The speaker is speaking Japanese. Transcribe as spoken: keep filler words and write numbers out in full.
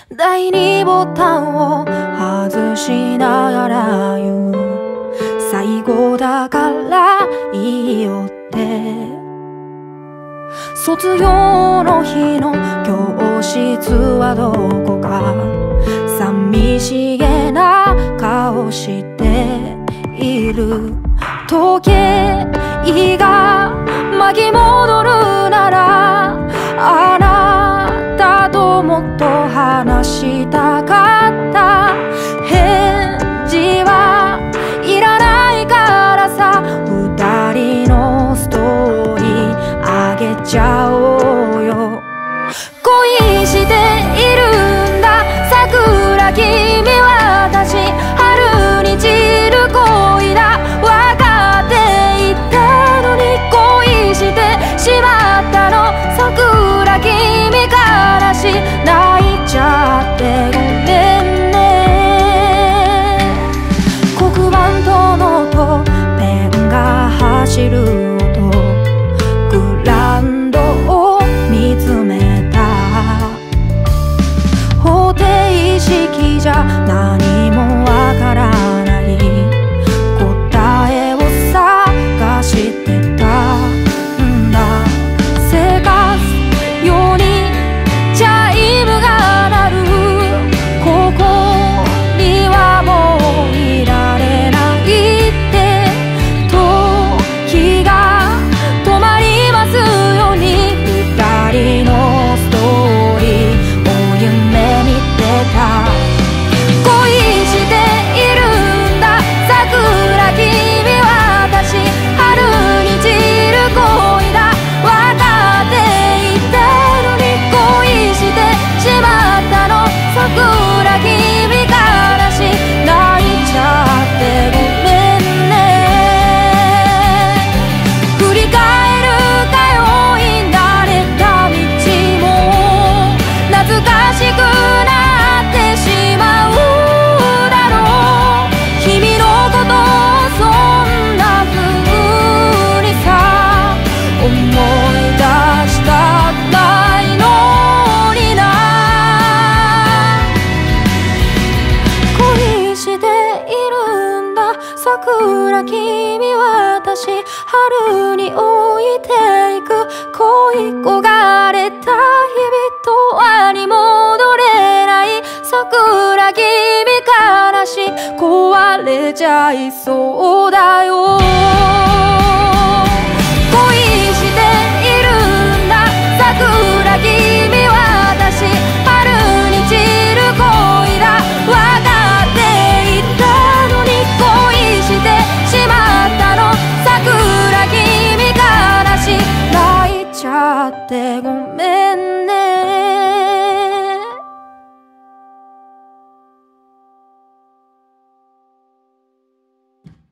第二ボタンを外しながら言う。最後だからいいよって。卒業の日の教室はどこか寂しげな顔している。時計が巻き戻るならあなたともっと話したかった。返事はいらないからさ、二人のストーリーあげちゃおうよ。恋しているんだ桜君私、春に散る恋だ分かっていたのに、恋してしまったの桜君悲しい泣いちゃってごめんね。黒板とノートペンが走る音、グラウンドを見つめた。方程式じゃ何もわからない答えを探してたんだ。せかすようにチャイムが鳴る。ここにはもういられないって時が止まりますように、二人のストーリーを夢見てた。恋しているんだ桜君私、春に散る恋だ分かっていたのに、恋してしまったの桜君悲しい泣いちゃってごめんね。振り返るかよい慣れた道も懐かしくなってしまうだろう。君のことをそんな風にさ思い出したないのにな。恋しているんだ桜君私、春に置いていく恋焦がれた日々とはに戻れない桜君悲しい壊れちゃいそうだよ。